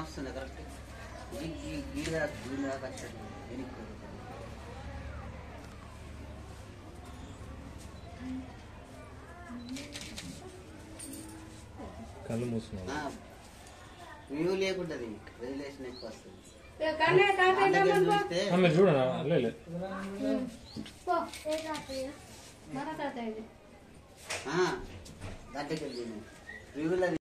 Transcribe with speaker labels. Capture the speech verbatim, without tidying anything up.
Speaker 1: వస్తుంది కరెక్ట్ గీడ గీడ కచ్చండి వెనక్కి
Speaker 2: కళ్ళు మూసుకున్నా
Speaker 1: వ్యూ లేకుంటది రిలేషన్ ఎక్కువ వస్తుంది
Speaker 2: మీరు చూడనా లేదు
Speaker 1: దాంట్లోకి వెళ్ళి వ్యూలో